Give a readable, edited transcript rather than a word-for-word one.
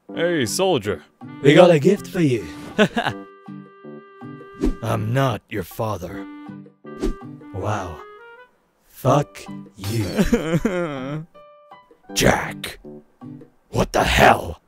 Hey, soldier. We got a gift for you. I'm not your father. Wow. Fuck you. Jack. What the hell?